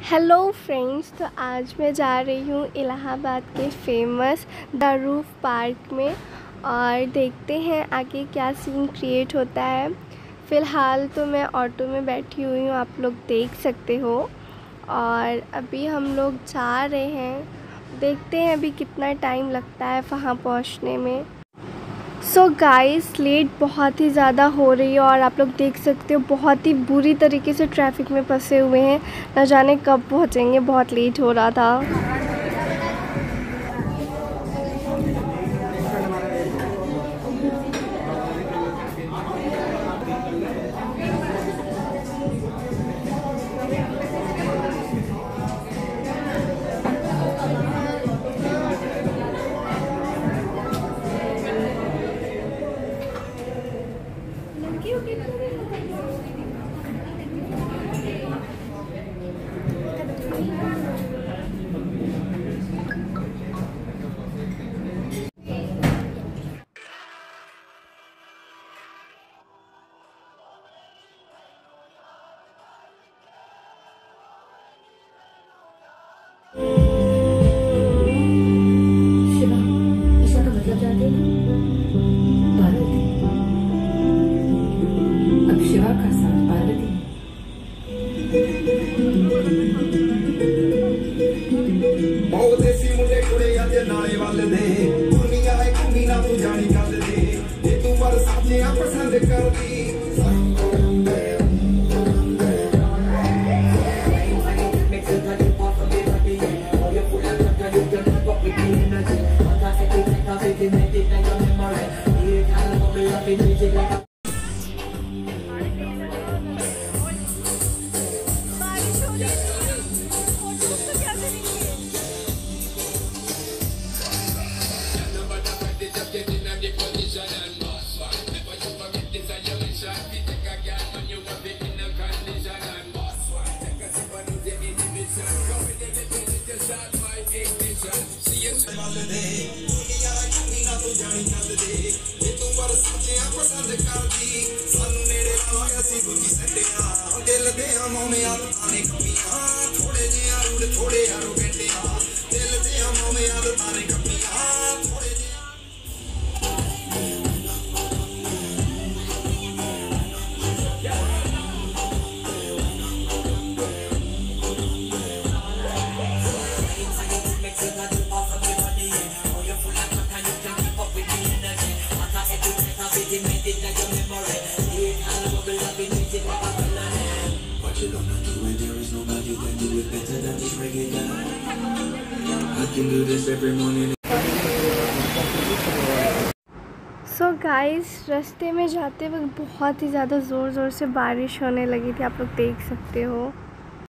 Hello friends, तो आज मैं जा रही हूँ इलाहाबाद के फेमस द रूफ पार्क में और देखते हैं आगे क्या सीन क्रिएट होता है। फ़िलहाल तो मैं ऑटो में बैठी हुई हूँ, आप लोग देख सकते हो। और अभी हम लोग जा रहे हैं, देखते हैं अभी कितना टाइम लगता है वहाँ पहुँचने में। सो गाइस, लेट बहुत ही ज़्यादा हो रही है और आप लोग देख सकते हो बहुत ही बुरी तरीके से ट्रैफिक में फंसे हुए हैं। न जाने कब पहुंचेंगे, बहुत लेट हो रहा था। सो गाइस, रास्ते में जाते वक्त बहुत ही ज़्यादा ज़ोर ज़ोर से बारिश होने लगी थी, आप लोग देख सकते हो।